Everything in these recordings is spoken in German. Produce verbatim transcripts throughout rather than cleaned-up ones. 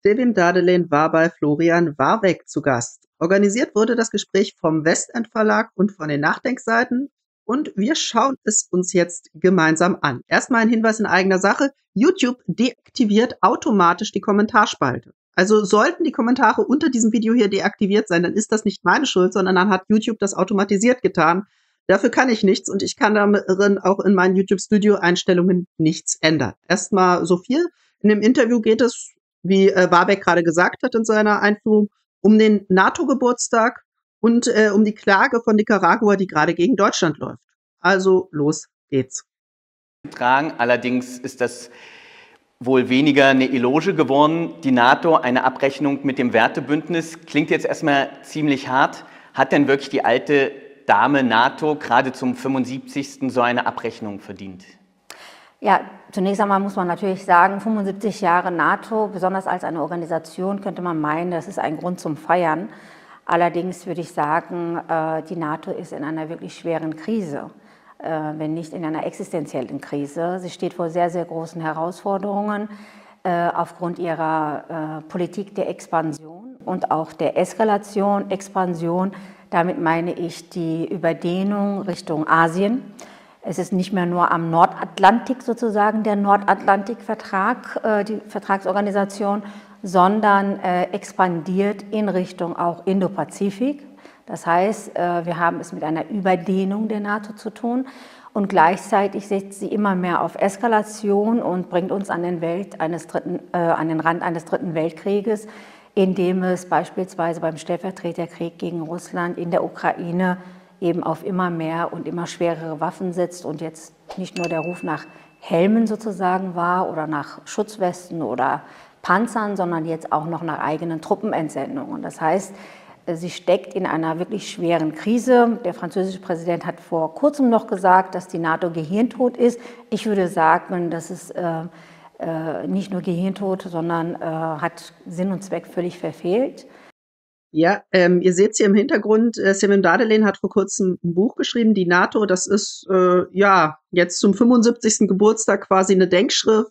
Sevim Dağdelen war bei Florian Warbeck zu Gast. Organisiert wurde das Gespräch vom Westend Verlag und von den Nachdenkseiten. Und wir schauen es uns jetzt gemeinsam an. Erstmal ein Hinweis in eigener Sache. YouTube deaktiviert automatisch die Kommentarspalte. Also sollten die Kommentare unter diesem Video hier deaktiviert sein, dann ist das nicht meine Schuld, sondern dann hat YouTube das automatisiert getan. Dafür kann ich nichts und ich kann darin auch in meinen YouTube-Studio-Einstellungen nichts ändern. Erstmal so viel. In dem Interview geht es, wie äh, Warbeck gerade gesagt hat in seiner Einführung, um den NATO-Geburtstag und äh, um die Klage von Nicaragua, die gerade gegen Deutschland läuft. Also los geht's. Allerdings ist das wohl weniger eine Eloge geworden. Die NATO, eine Abrechnung mit dem Wertebündnis, klingt jetzt erstmal ziemlich hart. Hat denn wirklich die alte Dame NATO gerade zum fünfundsiebzigsten so eine Abrechnung verdient? Ja, zunächst einmal muss man natürlich sagen, fünfundsiebzig Jahre NATO, besonders als eine Organisation, könnte man meinen, das ist ein Grund zum Feiern. Allerdings würde ich sagen, die NATO ist in einer wirklich schweren Krise, wenn nicht in einer existenziellen Krise. Sie steht vor sehr, sehr großen Herausforderungen aufgrund ihrer Politik der Expansion und auch der Eskalation, Expansion. Damit meine ich die Überdehnung Richtung Asien. Es ist nicht mehr nur am Nordatlantik sozusagen der Nordatlantikvertrag, äh, die Vertragsorganisation, sondern äh, expandiert in Richtung auch Indopazifik. Das heißt, äh, wir haben es mit einer Überdehnung der NATO zu tun und gleichzeitig setzt sie immer mehr auf Eskalation und bringt uns an den, Welt eines dritten, äh, an den Rand eines dritten Weltkrieges, indem es beispielsweise beim Stellvertreterkrieg gegen Russland in der Ukraine eben auf immer mehr und immer schwerere Waffen setzt und jetzt nicht nur der Ruf nach Helmen sozusagen war oder nach Schutzwesten oder Panzern, sondern jetzt auch noch nach eigenen Truppenentsendungen. Das heißt, sie steckt in einer wirklich schweren Krise. Der französische Präsident hat vor kurzem noch gesagt, dass die NATO gehirntot ist. Ich würde sagen, dass es äh, äh, nicht nur gehirntot, sondern äh, hat Sinn und Zweck völlig verfehlt. Ja, ähm, ihr seht hier im Hintergrund, äh, Sevim Dağdelen hat vor kurzem ein Buch geschrieben, die NATO, das ist äh, ja jetzt zum fünfundsiebzigsten Geburtstag quasi eine Denkschrift,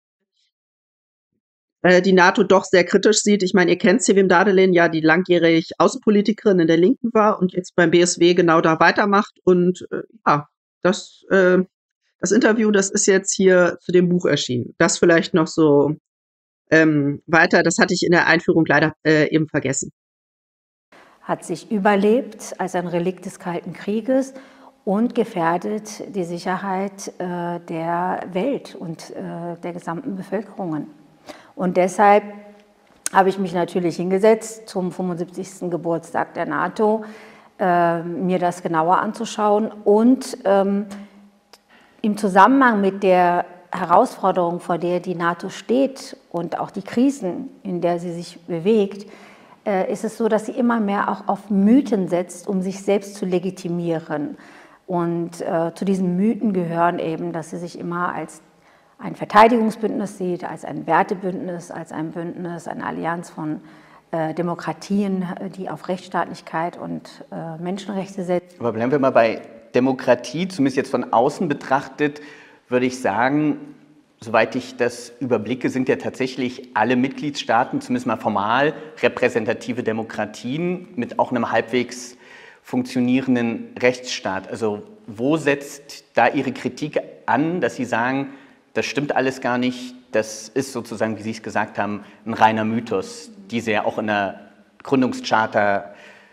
äh, die NATO doch sehr kritisch sieht. Ich meine, ihr kennt Sevim Dağdelen, ja, die langjährig Außenpolitikerin in der Linken war und jetzt beim B S W genau da weitermacht. Und äh, ja, das, äh, das Interview, das ist jetzt hier zu dem Buch erschienen. Das vielleicht noch so ähm, weiter, das hatte ich in der Einführung leider äh, eben vergessen. Hat sich überlebt als ein Relikt des Kalten Krieges und gefährdet die Sicherheit äh, der Welt und äh, der gesamten Bevölkerungen. Und deshalb habe ich mich natürlich hingesetzt, zum fünfundsiebzigsten Geburtstag der NATO, äh, mir das genauer anzuschauen und ähm, im Zusammenhang mit der Herausforderung, vor der die NATO steht und auch die Krisen, in der sie sich bewegt, ist es so, dass sie immer mehr auch auf Mythen setzt, um sich selbst zu legitimieren. Und äh, zu diesen Mythen gehören eben, dass sie sich immer als ein Verteidigungsbündnis sieht, als ein Wertebündnis, als ein Bündnis, eine Allianz von äh, Demokratien, die auf Rechtsstaatlichkeit und äh, Menschenrechte setzt. Aber bleiben wir mal bei Demokratie, zumindest jetzt von außen betrachtet, würde ich sagen, soweit ich das überblicke, sind ja tatsächlich alle Mitgliedstaaten, zumindest mal formal, repräsentative Demokratien mit auch einem halbwegs funktionierenden Rechtsstaat. Also wo setzt da Ihre Kritik an, dass Sie sagen, das stimmt alles gar nicht, das ist sozusagen, wie Sie es gesagt haben, ein reiner Mythos, diese ja auch in der Gründungscharta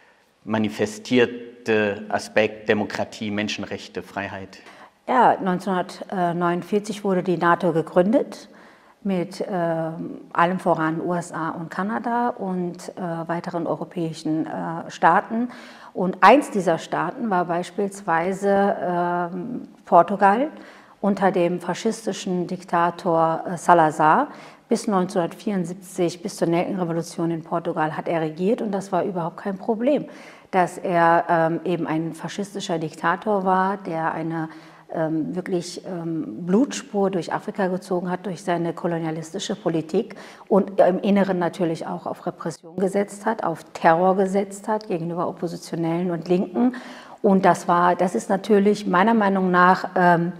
manifestierte Aspekt Demokratie, Menschenrechte, Freiheit? Ja, neunzehnhundertneunundvierzig wurde die NATO gegründet, mit äh, allem voran U S A und Kanada und äh, weiteren europäischen äh, Staaten. Und eins dieser Staaten war beispielsweise äh, Portugal unter dem faschistischen Diktator äh, Salazar. Bis neunzehnhundertvierundsiebzig, bis zur Nelkenrevolution in Portugal hat er regiert und das war überhaupt kein Problem, dass er ähm, eben ein faschistischer Diktator war, der eine ähm, wirklich ähm, Blutspur durch Afrika gezogen hat, durch seine kolonialistische Politik und im Inneren natürlich auch auf Repression gesetzt hat, auf Terror gesetzt hat gegenüber Oppositionellen und Linken. Und das war, das ist natürlich meiner Meinung nach ähm,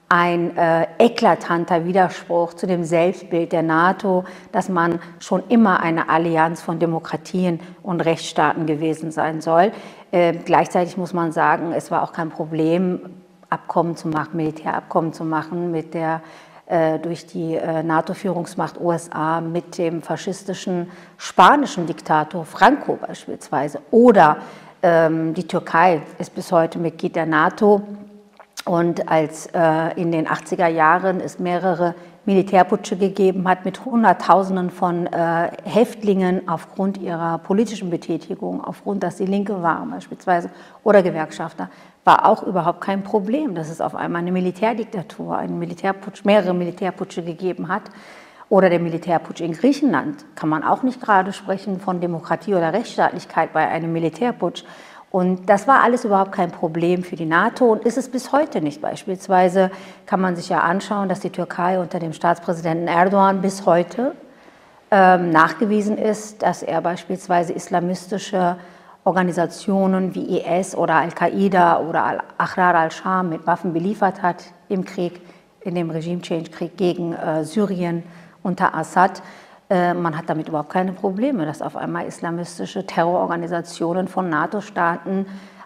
ein äh, eklatanter Widerspruch zu dem Selbstbild der NATO, dass man schon immer eine Allianz von Demokratien und Rechtsstaaten gewesen sein soll. Äh, gleichzeitig muss man sagen, es war auch kein Problem, Abkommen zu machen, Militärabkommen zu machen mit der äh, durch die äh, NATO-Führungsmacht U S A mit dem faschistischen spanischen Diktator Franco beispielsweise. Oder ähm, die Türkei ist bis heute Mitglied der NATO. Und als äh, in den achtziger Jahren es mehrere Militärputsche gegeben hat mit Hunderttausenden von äh, Häftlingen aufgrund ihrer politischen Betätigung, aufgrund, dass sie Linke waren beispielsweise oder Gewerkschafter, war auch überhaupt kein Problem, dass es auf einmal eine Militärdiktatur, einen Militärputsch, mehrere Militärputsche gegeben hat. Oder der Militärputsch in Griechenland, kann man auch nicht gerade sprechen von Demokratie oder Rechtsstaatlichkeit bei einem Militärputsch. Und das war alles überhaupt kein Problem für die NATO und ist es bis heute nicht. Beispielsweise kann man sich ja anschauen, dass die Türkei unter dem Staatspräsidenten Erdogan bis heute ähm, nachgewiesen ist, dass er beispielsweise islamistische Organisationen wie I S oder Al-Qaida oder Al-Ahrar al-Sham mit Waffen beliefert hat im Krieg, in dem Regime-Change-Krieg gegen äh, Syrien unter Assad. Man hat damit überhaupt keine Probleme, dass auf einmal islamistische Terrororganisationen von NATO-Staaten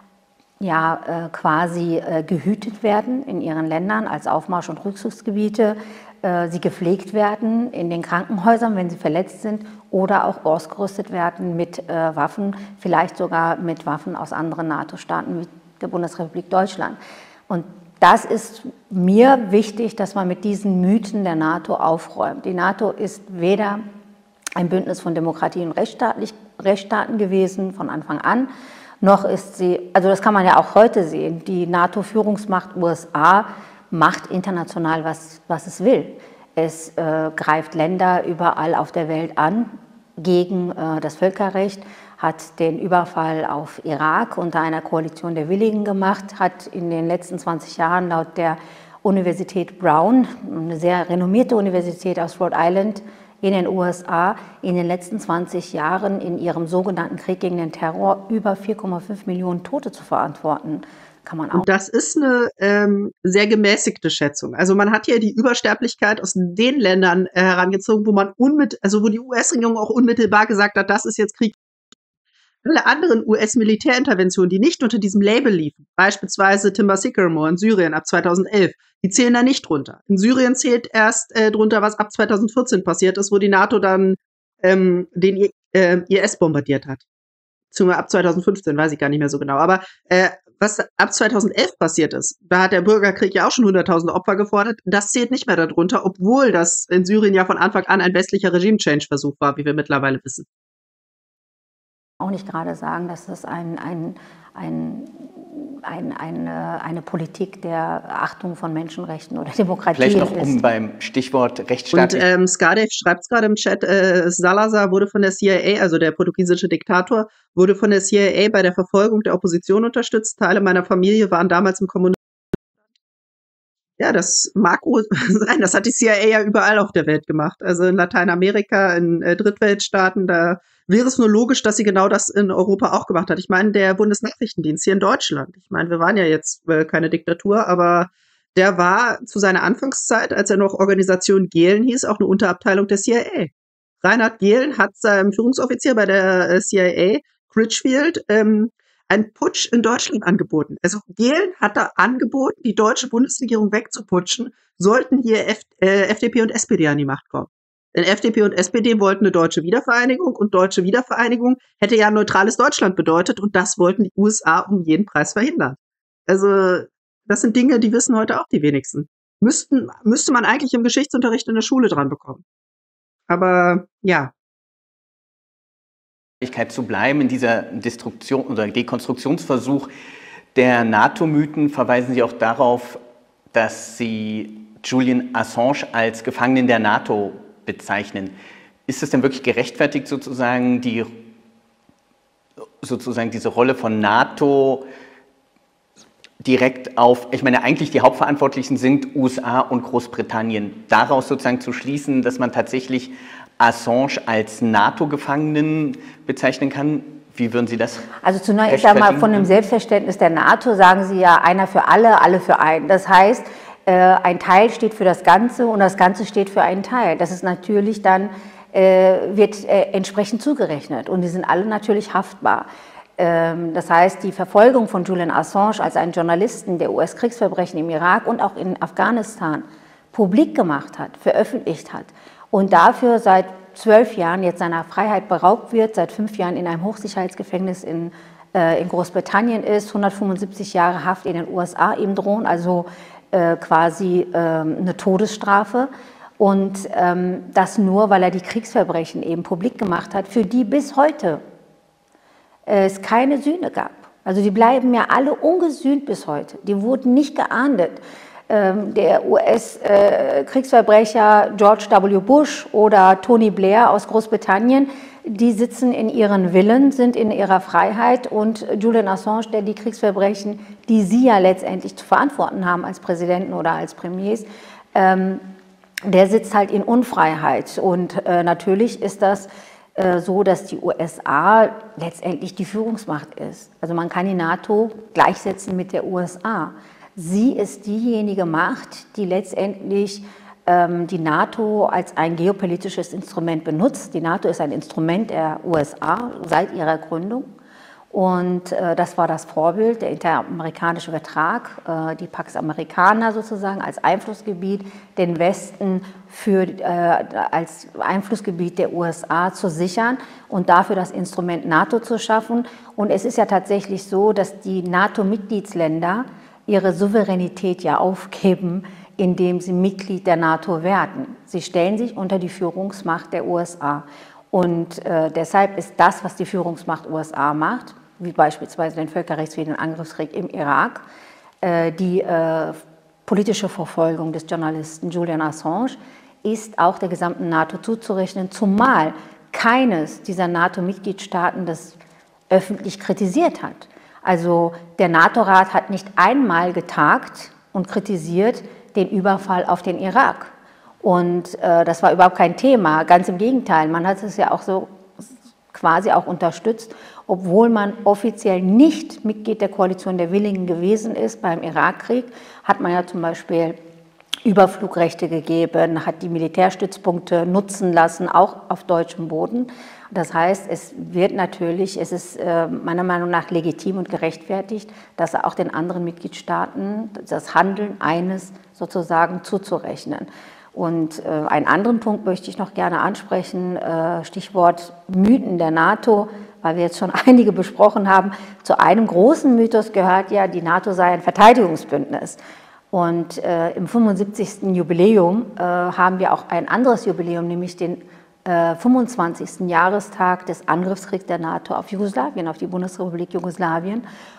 ja äh, quasi äh, gehütet werden in ihren Ländern als Aufmarsch- und Rückzugsgebiete, äh, sie gepflegt werden in den Krankenhäusern, wenn sie verletzt sind, oder auch ausgerüstet werden mit äh, Waffen, vielleicht sogar mit Waffen aus anderen NATO-Staaten wie der Bundesrepublik Deutschland. Und das ist mir wichtig, dass man mit diesen Mythen der NATO aufräumt. Die NATO ist weder ein Bündnis von Demokratie und Rechtsstaaten gewesen von Anfang an, noch ist sie, also das kann man ja auch heute sehen, die NATO-Führungsmacht U S A macht international, was, was es will. Es äh, greift Länder überall auf der Welt an gegen äh, das Völkerrecht, hat den Überfall auf Irak unter einer Koalition der Willigen gemacht, hat in den letzten zwanzig Jahren laut der Universität Brown, eine sehr renommierte Universität aus Rhode Island in den U S A, in den letzten zwanzig Jahren in ihrem sogenannten Krieg gegen den Terror über vier Komma fünf Millionen Tote zu verantworten. Kann man auch. Und das ist eine ähm, sehr gemäßigte Schätzung. Also man hat hier die Übersterblichkeit aus den Ländern äh, herangezogen, wo man unmit, also wo die U S-Regierung auch unmittelbar gesagt hat, das ist jetzt Krieg. Alle anderen U S-Militärinterventionen, die nicht unter diesem Label liefen, beispielsweise Timber Sycamore in Syrien ab zweitausendelf, die zählen da nicht drunter. In Syrien zählt erst äh, drunter, was ab zweitausendvierzehn passiert ist, wo die NATO dann ähm, den I äh, I S bombardiert hat. Zum, ab zweitausendfünfzehn, weiß ich gar nicht mehr so genau. Aber äh, was ab zweitausendelf passiert ist, da hat der Bürgerkrieg ja auch schon hunderttausend Opfer gefordert, das zählt nicht mehr darunter, obwohl das in Syrien ja von Anfang an ein westlicher Regime-Change-Versuch war, wie wir mittlerweile wissen. Auch nicht gerade sagen, dass das ein, ein, ein, ein, eine, eine Politik der Achtung von Menschenrechten oder Demokratie ist. Vielleicht noch um beim Stichwort Rechtsstaatlich. Und ähm, Scardev schreibt es gerade im Chat, äh, Salazar wurde von der C I A, also der portugiesische Diktator, wurde von der C I A bei der Verfolgung der Opposition unterstützt. Teile meiner Familie waren damals im Kommunismus. Ja, das mag sein. Das hat die C I A ja überall auf der Welt gemacht. Also in Lateinamerika, in äh, Drittweltstaaten, da wäre es nur logisch, dass sie genau das in Europa auch gemacht hat. Ich meine, der Bundesnachrichtendienst hier in Deutschland. Ich meine, wir waren ja jetzt äh, keine Diktatur, aber der war zu seiner Anfangszeit, als er noch Organisation Gehlen hieß, auch eine Unterabteilung der C I A. Reinhard Gehlen hat seinem Führungsoffizier bei der äh, C I A, Critchfield, ähm, einen Putsch in Deutschland angeboten. Also Gehlen hat da angeboten, die deutsche Bundesregierung wegzuputschen, sollten hier F äh, F D P und S P D an die Macht kommen. Denn F D P und S P D wollten eine deutsche Wiedervereinigung und deutsche Wiedervereinigung hätte ja ein neutrales Deutschland bedeutet und das wollten die U S A um jeden Preis verhindern. Also das sind Dinge, die wissen heute auch die wenigsten. Müssten, müsste man eigentlich im Geschichtsunterricht in der Schule dran bekommen. Aber ja. Zu bleiben in dieser Destruktion oder Dekonstruktionsversuch der NATO-Mythen verweisen Sie auch darauf, dass Sie Julian Assange als Gefangenen der NATO bezeichnen. Ist es denn wirklich gerechtfertigt, sozusagen, die, sozusagen diese Rolle von NATO direkt auf, ich meine, eigentlich die Hauptverantwortlichen sind U S A und Großbritannien, daraus sozusagen zu schließen, dass man tatsächlich Assange als NATO-Gefangenen bezeichnen kann? Wie würden Sie das? Also zunächst einmal von dem Selbstverständnis der NATO sagen Sie ja einer für alle, alle für einen. Das heißt, Äh, ein Teil steht für das Ganze und das Ganze steht für einen Teil. Das ist natürlich dann, äh, wird äh, entsprechend zugerechnet und die sind alle natürlich haftbar. Ähm, das heißt, die Verfolgung von Julian Assange als einen Journalisten, der U S-Kriegsverbrechen im Irak und auch in Afghanistan publik gemacht hat, veröffentlicht hat und dafür seit zwölf Jahren jetzt seiner Freiheit beraubt wird, seit fünf Jahren in einem Hochsicherheitsgefängnis in, äh, in Großbritannien ist, hundertfünfundsiebzig Jahre Haft in den U S A ihm drohen, also äh, quasi äh, eine Todesstrafe. Und ähm, das nur, weil er die Kriegsverbrechen eben publik gemacht hat, für die bis heute äh, es keine Sühne gab. Also die bleiben ja alle ungesühnt bis heute. Die wurden nicht geahndet. Der U S-Kriegsverbrecher George W. Bush oder Tony Blair aus Großbritannien, die sitzen in ihren Villen, sind in ihrer Freiheit und Julian Assange, der die Kriegsverbrechen, die sie ja letztendlich zu verantworten haben als Präsidenten oder als Premiers, ähm, der sitzt halt in Unfreiheit. Und äh, natürlich ist das äh, so, dass die U S A letztendlich die Führungsmacht ist. Also man kann die NATO gleichsetzen mit der U S A. Sie ist diejenige Macht, die letztendlich ähm, die NATO als ein geopolitisches Instrument benutzt. Die NATO ist ein Instrument der U S A seit ihrer Gründung. Und äh, das war das Vorbild, der interamerikanische Vertrag, äh, die Pax Americana sozusagen als Einflussgebiet, den Westen für, äh, als Einflussgebiet der U S A zu sichern und dafür das Instrument NATO zu schaffen. Und es ist ja tatsächlich so, dass die NATO-Mitgliedsländer ihre Souveränität ja aufgeben, indem sie Mitglied der NATO werden. Sie stellen sich unter die Führungsmacht der U S A. Und äh, deshalb ist das, was die Führungsmacht U S A macht, wie beispielsweise den völkerrechtswidrigen Angriffskrieg im Irak, äh, die äh, politische Verfolgung des Journalisten Julian Assange, ist auch der gesamten NATO zuzurechnen, zumal keines dieser NATO-Mitgliedstaaten das öffentlich kritisiert hat. Also der NATO-Rat hat nicht einmal getagt und kritisiert den Überfall auf den Irak. Und äh, das war überhaupt kein Thema, ganz im Gegenteil. Man hat es ja auch so quasi auch unterstützt, obwohl man offiziell nicht Mitglied der Koalition der Willigen gewesen ist beim Irakkrieg, hat man ja zum Beispiel Überflugrechte gegeben, hat die Militärstützpunkte nutzen lassen, auch auf deutschem Boden. Das heißt, es wird natürlich, es ist äh, meiner Meinung nach legitim und gerechtfertigt, dass auch den anderen Mitgliedstaaten das Handeln eines sozusagen zuzurechnen. Und äh, einen anderen Punkt möchte ich noch gerne ansprechen, äh, Stichwort Mythen der NATO, weil wir jetzt schon einige besprochen haben. Zu einem großen Mythos gehört ja, die NATO sei ein Verteidigungsbündnis. Und äh, im fünfundsiebzigsten Jubiläum äh, haben wir auch ein anderes Jubiläum, nämlich den äh, fünfundzwanzigsten Jahrestag des Angriffskriegs der NATO auf Jugoslawien, auf die Bundesrepublik Jugoslawien.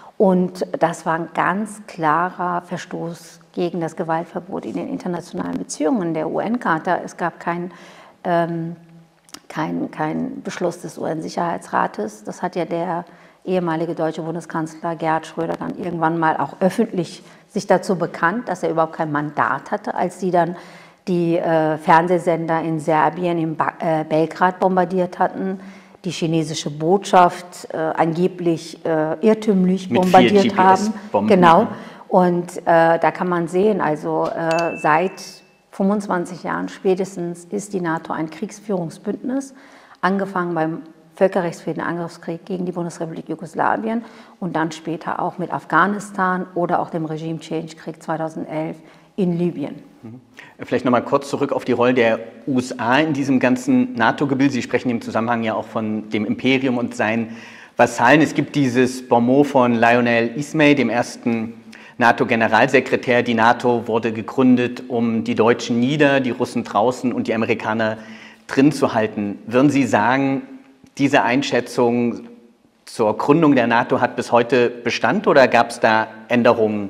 Und das war ein ganz klarer Verstoß gegen das Gewaltverbot in den internationalen Beziehungen der U N-Charta. Es gab keinen ähm, kein, kein Beschluss des U N-Sicherheitsrates. Das hat ja der ehemalige deutsche Bundeskanzler Gerhard Schröder dann irgendwann mal auch öffentlich sich dazu bekannt, dass er überhaupt kein Mandat hatte, als sie dann die äh, Fernsehsender in Serbien, in ba äh, Belgrad bombardiert hatten, die chinesische Botschaft äh, angeblich äh, irrtümlich Mit bombardiert haben. Genau. Mhm. Und äh, da kann man sehen, also äh, seit fünfundzwanzig Jahren spätestens ist die NATO ein Kriegsführungsbündnis, angefangen beim völkerrechtswidrigen Angriffskrieg gegen die Bundesrepublik Jugoslawien und dann später auch mit Afghanistan oder auch dem Regime-Change-Krieg zweitausendelf in Libyen. Vielleicht noch mal kurz zurück auf die Rolle der U S A in diesem ganzen NATO-Gebilde. Sie sprechen im Zusammenhang ja auch von dem Imperium und seinen Vasallen. Es gibt dieses Bonmot von Lionel Ismay, dem ersten NATO-Generalsekretär. Die NATO wurde gegründet, um die Deutschen nieder, die Russen draußen und die Amerikaner drin zu halten. Würden Sie sagen, diese Einschätzung zur Gründung der NATO hat bis heute Bestand oder gab es da Änderungen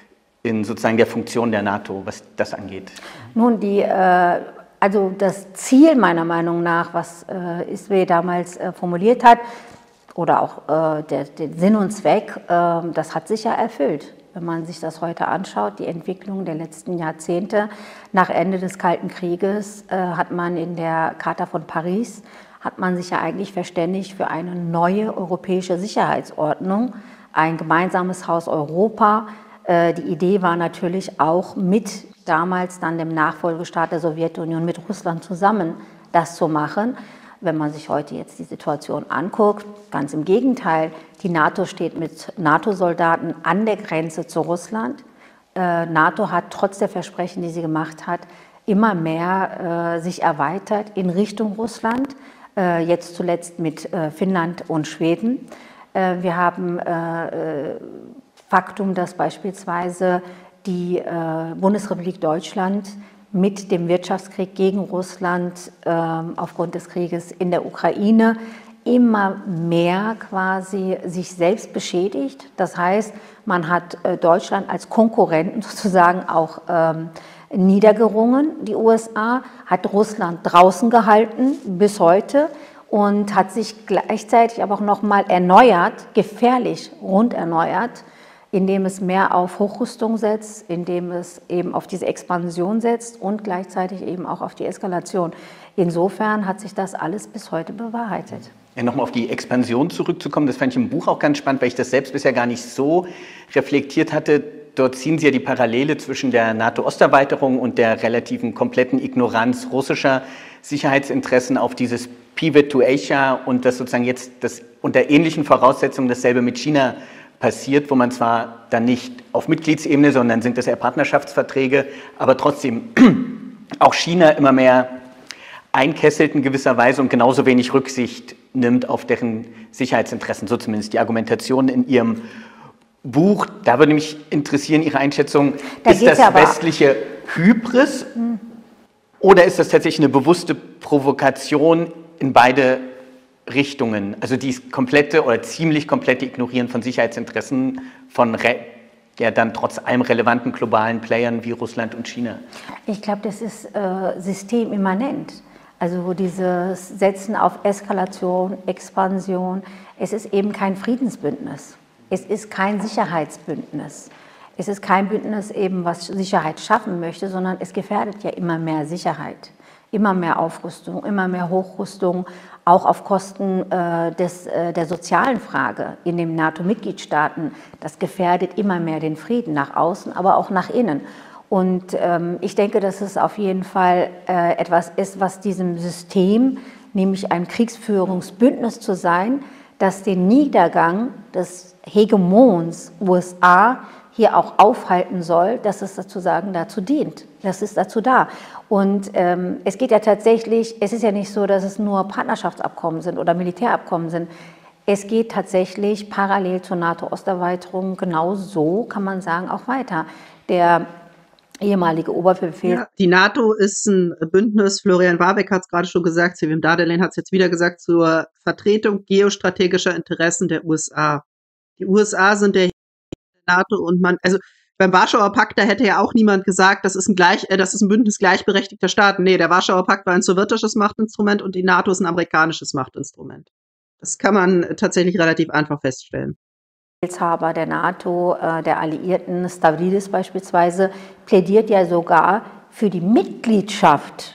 in sozusagen der Funktion der NATO, was das angeht? Nun, die, äh, also das Ziel meiner Meinung nach, was äh, Ismay damals äh, formuliert hat, oder auch äh, der, der Sinn und Zweck, äh, das hat sich ja erfüllt. Wenn man sich das heute anschaut, die Entwicklung der letzten Jahrzehnte, nach Ende des Kalten Krieges äh, hat man in der Charta von Paris, hat man sich ja eigentlich verständigt für eine neue europäische Sicherheitsordnung, ein gemeinsames Haus Europa, Äh, die Idee war natürlich auch mit damals dann dem Nachfolgestaat der Sowjetunion, mit Russland zusammen das zu machen. Wenn man sich heute jetzt die Situation anguckt, ganz im Gegenteil, die NATO steht mit NATO-Soldaten an der Grenze zu Russland. Äh, NATO hat trotz der Versprechen, die sie gemacht hat, immer mehr äh, sich erweitert in Richtung Russland, äh, jetzt zuletzt mit äh, Finnland und Schweden. Äh, wir haben äh, Faktum, dass beispielsweise die äh, Bundesrepublik Deutschland mit dem Wirtschaftskrieg gegen Russland äh, aufgrund des Krieges in der Ukraine immer mehr quasi sich selbst beschädigt. Das heißt, man hat äh, Deutschland als Konkurrenten sozusagen auch ähm, niedergerungen. Die U S A hat Russland draußen gehalten bis heute und hat sich gleichzeitig aber auch noch mal erneuert, gefährlich rund erneuert, indem es mehr auf Hochrüstung setzt, indem es eben auf diese Expansion setzt und gleichzeitig eben auch auf die Eskalation. Insofern hat sich das alles bis heute bewahrheitet. Ja, nochmal auf die Expansion zurückzukommen, das fand ich im Buch auch ganz spannend, weil ich das selbst bisher gar nicht so reflektiert hatte. Dort ziehen Sie ja die Parallele zwischen der NATO-Osterweiterung und der relativen kompletten Ignoranz russischer Sicherheitsinteressen auf dieses Pivot to Asia und das sozusagen jetzt das unter ähnlichen Voraussetzungen dasselbe mit China passiert, wo man zwar dann nicht auf Mitgliedsebene, sondern sind das eher Partnerschaftsverträge, aber trotzdem auch China immer mehr einkesselt in gewisser Weise und genauso wenig Rücksicht nimmt auf deren Sicherheitsinteressen, so zumindest die Argumentation in Ihrem Buch. Da würde mich interessieren, Ihre Einschätzung, da ist das ja westliche Hybris hm. oder ist das tatsächlich eine bewusste Provokation in beide Richtungen, also die komplette oder ziemlich komplette Ignorieren von Sicherheitsinteressen von ja dann trotz allem relevanten globalen Playern wie Russland und China? Ich glaube, das ist äh, systemimmanent. Also dieses Setzen auf Eskalation, Expansion, es ist eben kein Friedensbündnis. Es ist kein Sicherheitsbündnis. Es ist kein Bündnis eben, was Sicherheit schaffen möchte, sondern es gefährdet ja immer mehr Sicherheit. Immer mehr Aufrüstung, immer mehr Hochrüstung, auch auf Kosten äh, des, äh, der sozialen Frage in den NATO-Mitgliedstaaten. Das gefährdet immer mehr den Frieden nach außen, aber auch nach innen. Und ähm, ich denke, dass es auf jeden Fall äh, etwas ist, was diesem System, nämlich ein Kriegsführungsbündnis zu sein, das den Niedergang des Hegemons U S A hier auch aufhalten soll, dass es sozusagen dazu dient. Das ist dazu da. Und ähm, es geht ja tatsächlich, es ist ja nicht so, dass es nur Partnerschaftsabkommen sind oder Militärabkommen sind. Es geht tatsächlich parallel zur NATO-Osterweiterung genau so, kann man sagen, auch weiter. Der ehemalige Oberbefehl. Ja, die NATO ist ein Bündnis, Florian Warbeck hat es gerade schon gesagt, Sevim Dardelen hat es jetzt wieder gesagt, zur Vertretung geostrategischer Interessen der U S A. Die U S A sind der NATO und man, also beim Warschauer Pakt, da hätte ja auch niemand gesagt, das ist ein gleich, äh, das ist ein Bündnis gleichberechtigter Staaten. Nee, der Warschauer Pakt war ein sowjetisches Machtinstrument und die NATO ist ein amerikanisches Machtinstrument. Das kann man tatsächlich relativ einfach feststellen. Befehlshaber der NATO, äh, der Alliierten, Stavridis beispielsweise, plädiert ja sogar für die Mitgliedschaft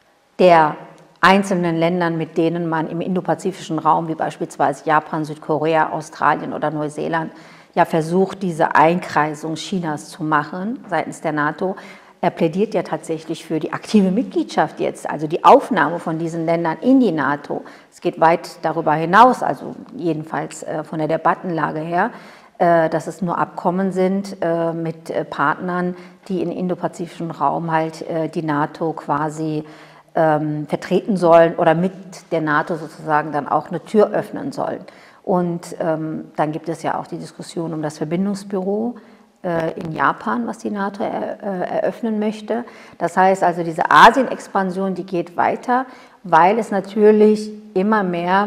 der einzelnen Ländern, mit denen man im indopazifischen Raum, wie beispielsweise Japan, Südkorea, Australien oder Neuseeland, ja versucht, diese Einkreisung Chinas zu machen seitens der NATO. Er plädiert ja tatsächlich für die aktive Mitgliedschaft jetzt, also die Aufnahme von diesen Ländern in die NATO. Es geht weit darüber hinaus, also jedenfalls äh, von der Debattenlage her, äh, dass es nur Abkommen sind äh, mit äh, Partnern, die im indopazifischen Raum halt äh, die NATO quasi ähm, vertreten sollen oder mit der NATO sozusagen dann auch eine Tür öffnen sollen. Und ähm, dann gibt es ja auch die Diskussion um das Verbindungsbüro äh, in Japan, was die NATO er, äh, eröffnen möchte. Das heißt also, diese Asien-Expansion, die geht weiter, weil es natürlich immer mehr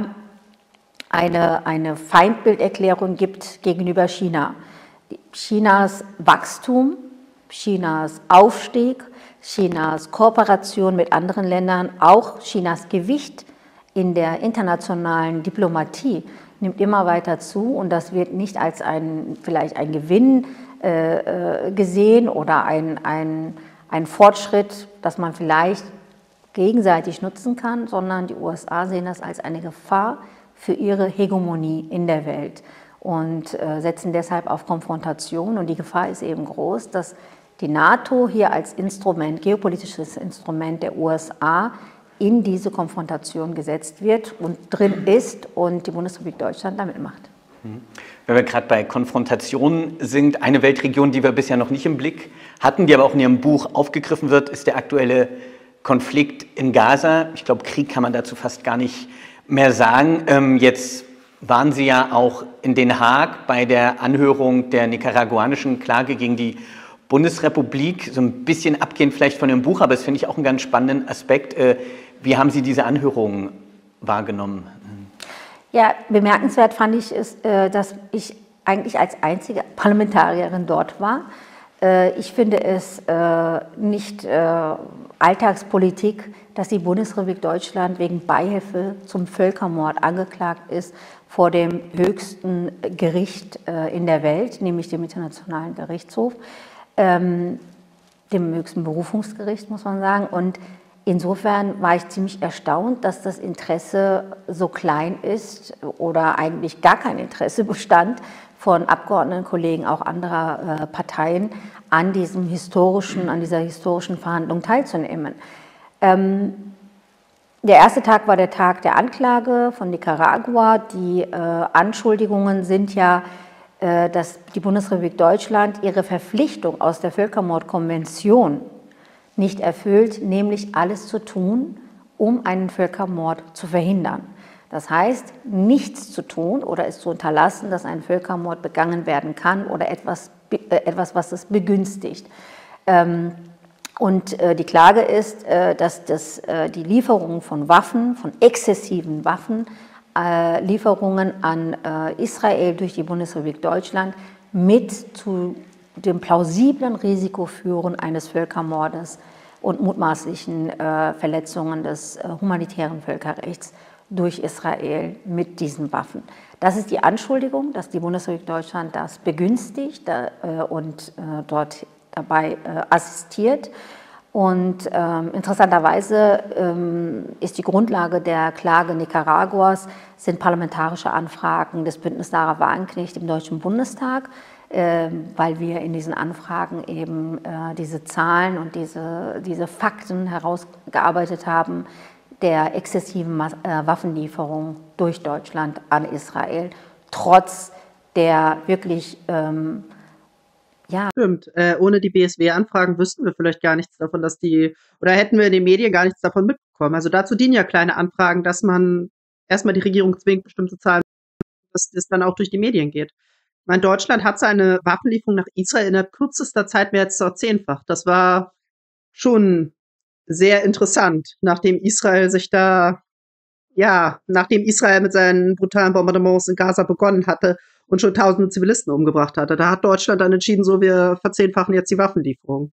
eine, eine Feindbilderklärung gibt gegenüber China. Chinas Wachstum, Chinas Aufstieg, Chinas Kooperation mit anderen Ländern, auch Chinas Gewicht in der internationalen Diplomatie nimmt immer weiter zu und das wird nicht als ein, vielleicht ein Gewinn äh, gesehen oder ein, ein, ein Fortschritt, dass man vielleicht gegenseitig nutzen kann, sondern die U S A sehen das als eine Gefahr für ihre Hegemonie in der Welt. und äh, setzen deshalb auf Konfrontation. Und die Gefahr ist eben groß, dass die NATO hier als Instrument, geopolitisches Instrument der U S A in diese Konfrontation gesetzt wird und drin ist und die Bundesrepublik Deutschland damit macht. Wenn wir gerade bei Konfrontationen sind, eine Weltregion, die wir bisher noch nicht im Blick hatten, die aber auch in Ihrem Buch aufgegriffen wird, ist der aktuelle Konflikt in Gaza. Ich glaube, Krieg kann man dazu fast gar nicht mehr sagen. Ähm, jetzt waren Sie ja auch in Den Haag bei der Anhörung der nicaraguanischen Klage gegen die Bundesrepublik, so ein bisschen abgehend vielleicht von Ihrem Buch, aber das finde ich auch einen ganz spannenden Aspekt. Äh, wie haben Sie diese Anhörung wahrgenommen? Ja, bemerkenswert fand ich es, dass ich eigentlich als einzige Parlamentarierin dort war. Ich finde es nicht Alltagspolitik, dass die Bundesrepublik Deutschland wegen Beihilfe zum Völkermord angeklagt ist vor dem höchsten Gericht in der Welt, nämlich dem Internationalen Gerichtshof, dem höchsten Berufungsgericht, muss man sagen. Und insofern war ich ziemlich erstaunt, dass das Interesse so klein ist oder eigentlich gar kein Interesse bestand von Abgeordnetenkollegen auch anderer äh, Parteien an diesem historischen, an dieser historischen Verhandlung teilzunehmen. Ähm, der erste Tag war der Tag der Anklage von Nicaragua. Die äh, Anschuldigungen sind ja, äh, dass die Bundesrepublik Deutschland ihre Verpflichtung aus der Völkermordkonvention nicht erfüllt, nämlich alles zu tun, um einen Völkermord zu verhindern. Das heißt, nichts zu tun oder es zu unterlassen, dass ein Völkermord begangen werden kann oder etwas, äh, etwas was es begünstigt. Ähm, und äh, die Klage ist, äh, dass das, äh, die Lieferung von Waffen, von exzessiven Waffen, äh, Lieferungen an äh, Israel durch die Bundesrepublik Deutschland mit zu dem plausiblen Risiko führen eines Völkermordes und mutmaßlichen äh, Verletzungen des äh, humanitären Völkerrechts durch Israel mit diesen Waffen. Das ist die Anschuldigung, dass die Bundesrepublik Deutschland das begünstigt äh, und äh, dort dabei äh, assistiert. Und ähm, interessanterweise ähm, ist die Grundlage der Klage Nicaraguas sind parlamentarische Anfragen des Bündnis Sarah Wagenknecht im Deutschen Bundestag, äh, weil wir in diesen Anfragen eben äh, diese Zahlen und diese, diese Fakten herausgearbeitet haben der exzessiven Mas äh, Waffenlieferung durch Deutschland an Israel, trotz der wirklich ähm, ja. Stimmt. Äh, ohne die B S W-Anfragen wüssten wir vielleicht gar nichts davon, dass die, oder hätten wir in den Medien gar nichts davon mitbekommen. Also dazu dienen ja kleine Anfragen, dass man erstmal die Regierung zwingt, bestimmte Zahlen, dass das dann auch durch die Medien geht. Ich meine, Deutschland hat seine Waffenlieferung nach Israel innerhalb kürzester Zeit mehr als verzehnfacht. Das war schon sehr interessant, nachdem Israel sich da, ja, nachdem Israel mit seinen brutalen Bombardements in Gaza begonnen hatte und schon tausende Zivilisten umgebracht hatte. Da hat Deutschland dann entschieden, so, wir verzehnfachen jetzt die Waffenlieferung.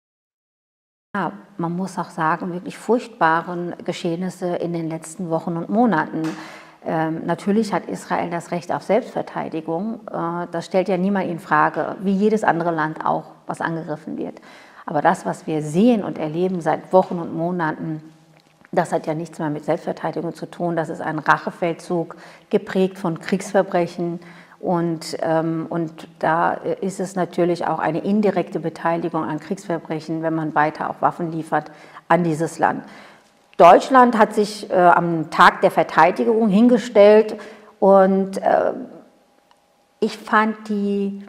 Ja, man muss auch sagen, wirklich furchtbaren Geschehnisse in den letzten Wochen und Monaten. Ähm, natürlich hat Israel das Recht auf Selbstverteidigung. Äh, das stellt ja niemand in Frage, wie jedes andere Land auch, was angegriffen wird. Aber das, was wir sehen und erleben seit Wochen und Monaten, das hat ja nichts mehr mit Selbstverteidigung zu tun. Das ist ein Rachefeldzug, geprägt von Kriegsverbrechen. Und, ähm, und da ist es natürlich auch eine indirekte Beteiligung an Kriegsverbrechen, wenn man weiter auch Waffen liefert an dieses Land. Deutschland hat sich äh, am Tag der Verteidigung hingestellt und äh, ich fand die,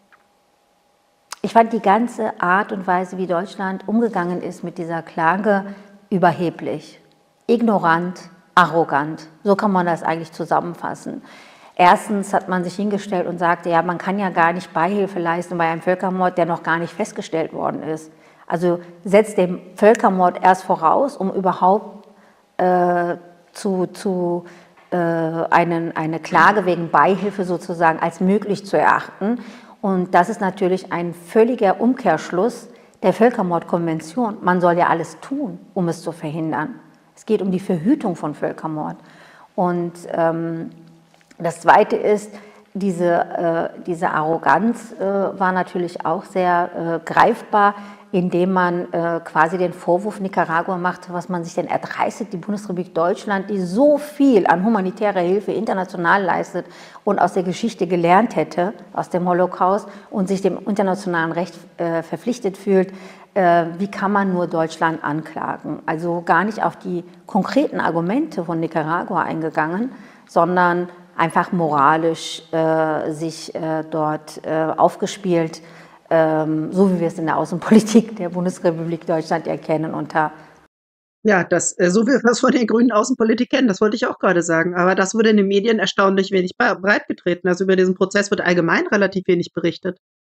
ich fand die ganze Art und Weise, wie Deutschland umgegangen ist mit dieser Klage, überheblich, ignorant, arrogant. So kann man das eigentlich zusammenfassen. Erstens hat man sich hingestellt und sagte, ja, man kann ja gar nicht Beihilfe leisten bei einem Völkermord, der noch gar nicht festgestellt worden ist. Also setzt den Völkermord erst voraus, um überhaupt äh, zu, zu äh, einen, eine Klage wegen Beihilfe sozusagen als möglich zu erachten. Und das ist natürlich ein völliger Umkehrschluss der Völkermordkonvention. Man soll ja alles tun, um es zu verhindern. Es geht um die Verhütung von Völkermord. Und ähm, das Zweite ist, diese, äh, diese Arroganz äh, war natürlich auch sehr äh, greifbar indem man äh, quasi den Vorwurf Nicaragua macht, was man sich denn erdreistet, die Bundesrepublik Deutschland, die so viel an humanitärer Hilfe international leistet und aus der Geschichte gelernt hätte, aus dem Holocaust und sich dem internationalen Recht äh, verpflichtet fühlt, äh, wie kann man nur Deutschland anklagen? Also gar nicht auf die konkreten Argumente von Nicaragua eingegangen, sondern einfach moralisch äh, sich äh, dort äh, aufgespielt, ähm, so wie wir es in der Außenpolitik der Bundesrepublik Deutschland erkennen unter. Ja, das, äh, so wie wir es von der grünen Außenpolitik kennen, das wollte ich auch gerade sagen. Aber das wurde in den Medien erstaunlich wenig breitgetreten. Also über diesen Prozess wird allgemein relativ wenig berichtet.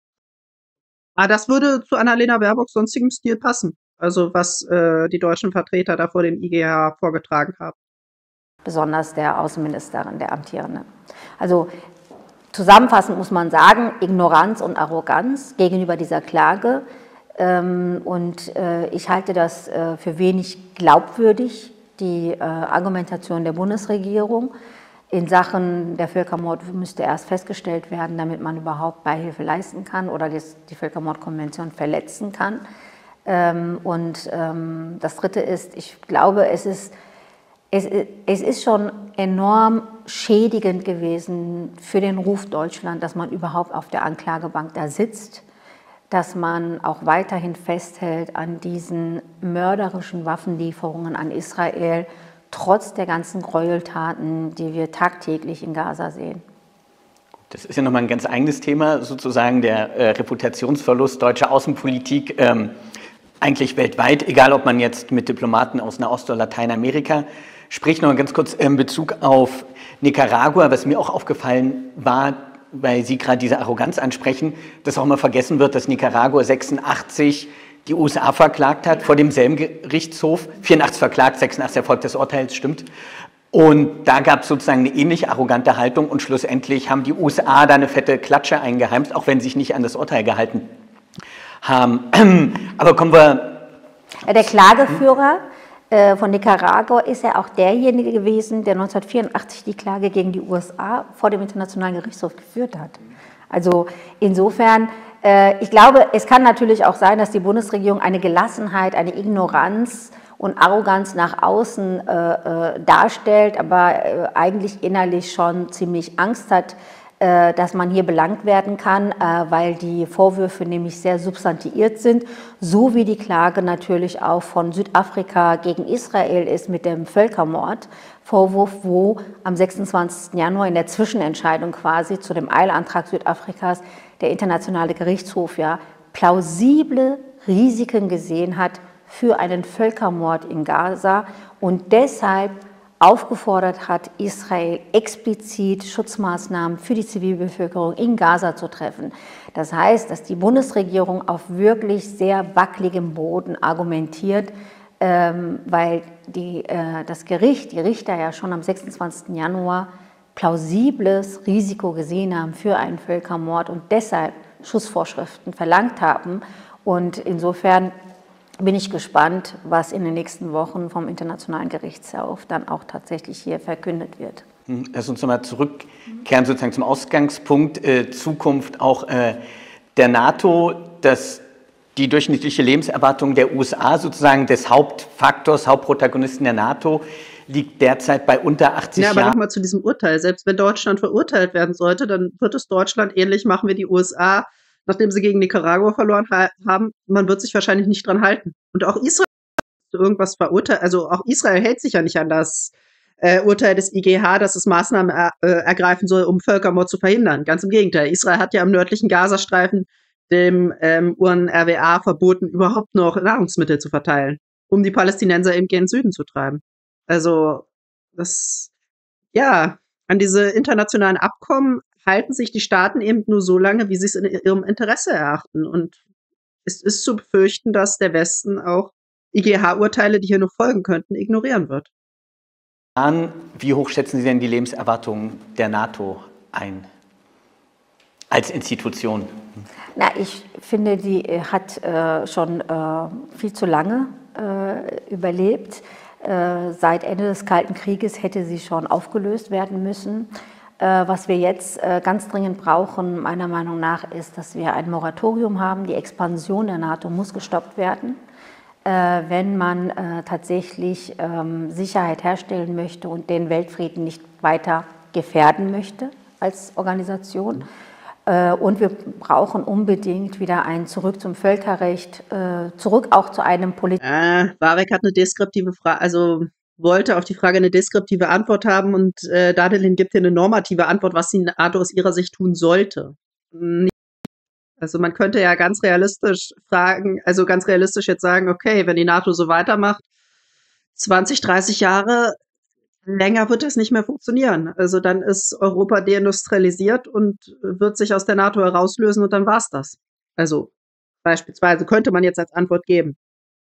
Aber das würde zu Annalena Baerbocks sonstigem Stil passen. Also was äh, die deutschen Vertreter da vor dem I G H vorgetragen haben. Besonders der Außenministerin, der amtierenden. Also zusammenfassend muss man sagen, Ignoranz und Arroganz gegenüber dieser Klage. Ähm, und äh, ich halte das äh, für wenig glaubwürdig, die äh, Argumentation der Bundesregierung. In Sachen der Völkermord müsste erst festgestellt werden, damit man überhaupt Beihilfe leisten kann oder die Völkermordkonvention verletzen kann. Ähm, und ähm, das Dritte ist, ich glaube, es ist Es, es ist schon enorm schädigend gewesen für den Ruf Deutschland, dass man überhaupt auf der Anklagebank da sitzt, dass man auch weiterhin festhält an diesen mörderischen Waffenlieferungen an Israel, trotz der ganzen Gräueltaten, die wir tagtäglich in Gaza sehen. Das ist ja nochmal ein ganz eigenes Thema, sozusagen der äh, Reputationsverlust deutscher Außenpolitik, ähm, eigentlich weltweit, egal ob man jetzt mit Diplomaten aus Nahost oder Lateinamerika spricht. Noch ganz kurz in Bezug auf Nicaragua, was mir auch aufgefallen war, weil Sie gerade diese Arroganz ansprechen, dass auch mal vergessen wird, dass Nicaragua sechsundachtzig die U S A verklagt hat vor demselben Gerichtshof, vierundachtzig verklagt, sechsundachtzig erfolgt das Urteil, stimmt. Und da gab es sozusagen eine ähnlich arrogante Haltung und schlussendlich haben die U S A da eine fette Klatsche eingeheimst, auch wenn sie sich nicht an das Urteil gehalten haben. Aber kommen wir... Der Klageführer äh, von Nicaragua ist ja auch derjenige gewesen, der neunzehnhundertvierundachtzig die Klage gegen die U S A vor dem Internationalen Gerichtshof geführt hat. Also insofern, äh, ich glaube, es kann natürlich auch sein, dass die Bundesregierung eine Gelassenheit, eine Ignoranz und Arroganz nach außen äh, äh, darstellt, aber äh, eigentlich innerlich schon ziemlich Angst hat, äh, dass man hier belangt werden kann, äh, weil die Vorwürfe nämlich sehr substantiiert sind, so wie die Klage natürlich auch von Südafrika gegen Israel ist mit dem Völkermordvorwurf, wo am sechsundzwanzigsten Januar in der Zwischenentscheidung quasi zu dem Eilantrag Südafrikas der Internationale Gerichtshof ja plausible Risiken gesehen hat für einen Völkermord in Gaza und deshalb aufgefordert hat, Israel explizit Schutzmaßnahmen für die Zivilbevölkerung in Gaza zu treffen. Das heißt, dass die Bundesregierung auf wirklich sehr wackeligem Boden argumentiert, ähm, weil die, äh, das Gericht, die Richter ja schon am sechsundzwanzigsten Januar plausibles Risiko gesehen haben für einen Völkermord und deshalb Schutzvorschriften verlangt haben. Und insofern bin ich gespannt, was in den nächsten Wochen vom Internationalen Gerichtshof dann auch tatsächlich hier verkündet wird. Lass uns nochmal zurückkehren sozusagen zum Ausgangspunkt, äh, Zukunft auch äh, der NATO, dass die durchschnittliche Lebenserwartung der U S A sozusagen des Hauptfaktors, Hauptprotagonisten der NATO, liegt derzeit bei unter achtzig Jahren. Ja, aber nochmal zu diesem Urteil. Selbst wenn Deutschland verurteilt werden sollte, dann wird es Deutschland ähnlich machen wie die U S A, nachdem sie gegen Nicaragua verloren ha haben. Man wird sich wahrscheinlich nicht dran halten. Und auch Israel irgendwas verurteilt, also auch Israel hält sich ja nicht an das äh, Urteil des I G H, dass es Maßnahmen er, äh, ergreifen soll, um Völkermord zu verhindern. Ganz im Gegenteil. Israel hat ja im nördlichen Gazastreifen dem ähm, U N R W A verboten, überhaupt noch Nahrungsmittel zu verteilen, um die Palästinenser eben gen Süden zu treiben. Also das, ja, an diese internationalen Abkommen halten sich die Staaten eben nur so lange, wie sie es in ihrem Interesse erachten. Und es ist zu befürchten, dass der Westen auch I G H-Urteile, die hier noch folgen könnten, ignorieren wird. Wie hoch schätzen Sie denn die Lebenserwartung der NATO ein als Institution? Na, ich finde, die hat äh, schon äh, viel zu lange äh, überlebt. Äh, seit Ende des Kalten Krieges hätte sie schon aufgelöst werden müssen. Äh, was wir jetzt äh, ganz dringend brauchen, meiner Meinung nach, ist, dass wir ein Moratorium haben. Die Expansion der NATO muss gestoppt werden, äh, wenn man äh, tatsächlich ähm, Sicherheit herstellen möchte und den Weltfrieden nicht weiter gefährden möchte als Organisation. Äh, und wir brauchen unbedingt wieder ein Zurück zum Völkerrecht, äh, zurück auch zu einem politischen. Äh, Warwick hat eine deskriptive Frage, also wollte auf die Frage eine deskriptive Antwort haben und äh, Dadelin gibt hier eine normative Antwort, was die NATO aus ihrer Sicht tun sollte. Nicht- Also man könnte ja ganz realistisch fragen, also ganz realistisch jetzt sagen, okay, wenn die NATO so weitermacht, zwanzig, dreißig Jahre länger wird das nicht mehr funktionieren. Also dann ist Europa deindustrialisiert und wird sich aus der NATO herauslösen und dann war's das. Also beispielsweise könnte man jetzt als Antwort geben.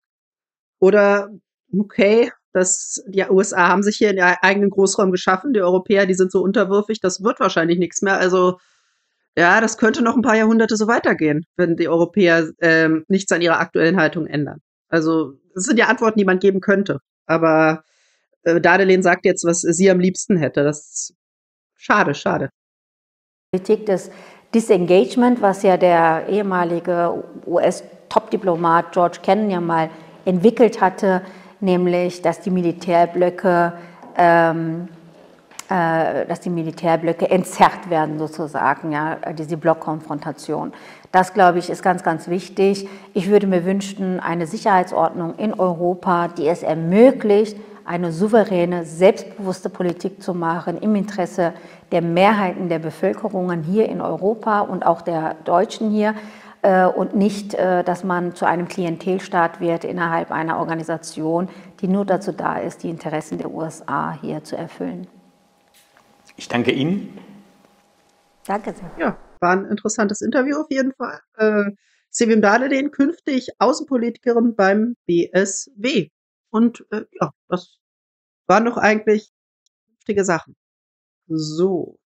Oder, okay, das, die U S A haben sich hier in ihren eigenen Großraum geschaffen, die Europäer, die sind so unterwürfig, das wird wahrscheinlich nichts mehr. Also, ja, das könnte noch ein paar Jahrhunderte so weitergehen, wenn die Europäer ähm, nichts an ihrer aktuellen Haltung ändern. Also, das sind ja Antworten, die man geben könnte. Aber äh, Dadelin sagt jetzt, was sie am liebsten hätte. Das ist schade, schade. Politik des Disengagement, was ja der ehemalige U S-Top-Diplomat George Kennan ja mal entwickelt hatte, nämlich dass die Militärblöcke, ähm, äh, dass die Militärblöcke entzerrt werden sozusagen, ja, diese Blockkonfrontation. Das, glaube ich, ist ganz, ganz wichtig. Ich würde mir wünschen, eine Sicherheitsordnung in Europa, die es ermöglicht, eine souveräne, selbstbewusste Politik zu machen im Interesse der Mehrheiten der Bevölkerungen hier in Europa und auch der Deutschen hier äh, und nicht, äh, dass man zu einem Klientelstaat wird innerhalb einer Organisation, die nur dazu da ist, die Interessen der U S A hier zu erfüllen. Ich danke Ihnen. Danke sehr. Ja, war ein interessantes Interview auf jeden Fall. Äh, Sevim Dadelin, künftig Außenpolitikerin beim B S W. Und äh, ja, das waren doch eigentlich vernünftige Sachen. So.